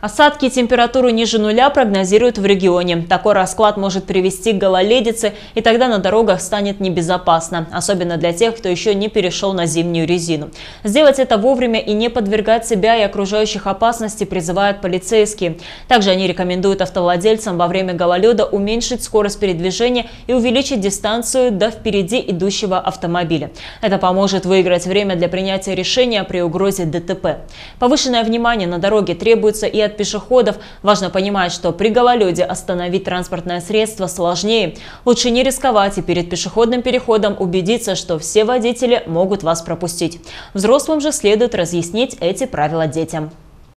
Осадки и температуру ниже нуля прогнозируют в регионе. Такой расклад может привести к гололедице, и тогда на дорогах станет небезопасно, особенно для тех, кто еще не перешел на зимнюю резину. Сделать это вовремя и не подвергать себя и окружающих опасности призывают полицейские. Также они рекомендуют автовладельцам во время гололеда уменьшить скорость передвижения и увеличить дистанцию до впереди идущего автомобиля. Это поможет выиграть время для принятия решения при угрозе ДТП. Повышенное внимание на дороге требуется и от пешеходов. Важно понимать, что при гололеде остановить транспортное средство сложнее. Лучше не рисковать и перед пешеходным переходом убедиться, что все водители могут вас пропустить. Взрослым же следует разъяснить эти правила детям.